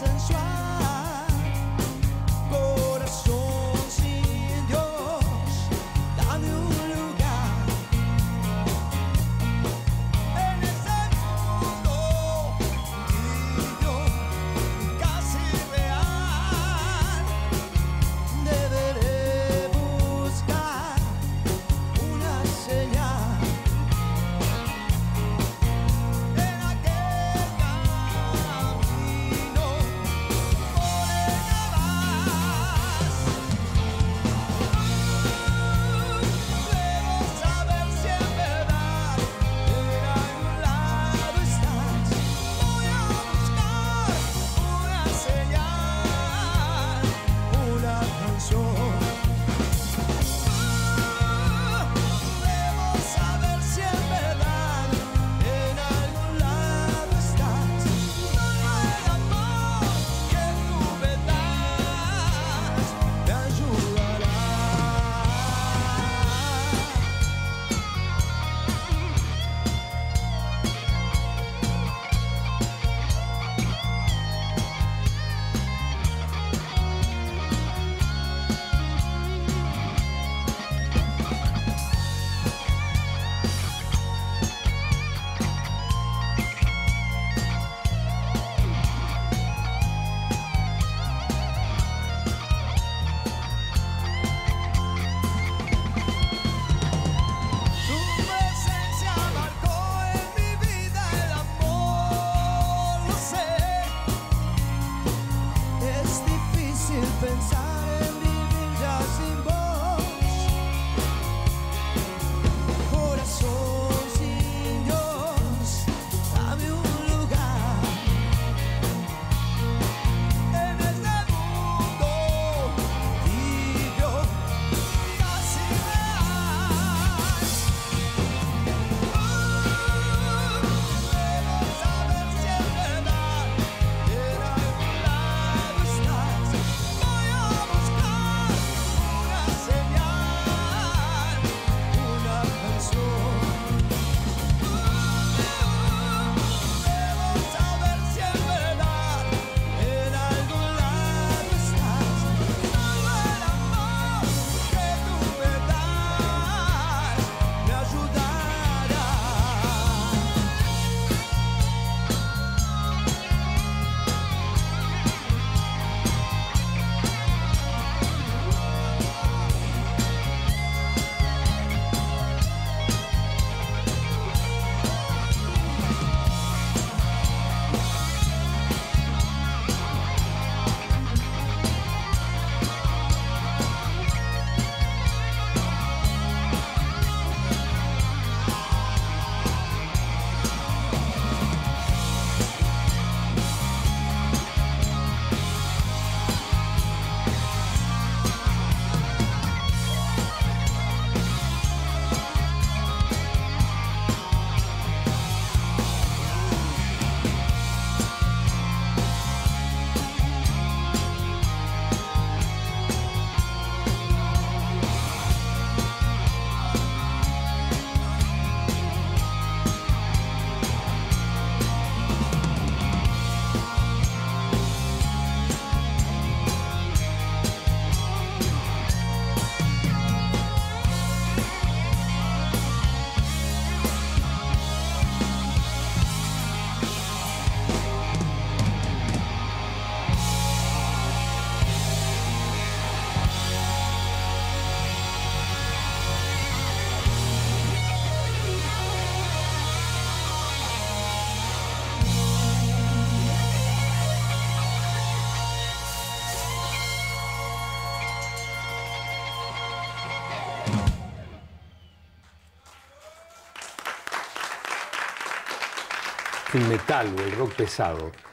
sensual, corazón sin Dios, dame un lugar en ese mundo tibio, casi real. Deberé buscar una señal en aquel camino por el que vas. Debo saber si en verdad en algún lado estás. Voy a buscar una señal, una canción. Debo saber si en verdad en algún lado estás. Solo el amor que tú me das me ayudará. Tu presencia marcó en mi vida el amor, lo sé. Es difícil pensar en vivir ya sin vos. Corazón sin Dios, dame un lugar en este mundo tibio, casi real. Debo saber si en verdad en algún lado estás. Voy a buscar una señal, una canción. Debo saber si en verdad en algún lado estás. Solo el amor que tú me das me ayudará. El metal o el rock pesado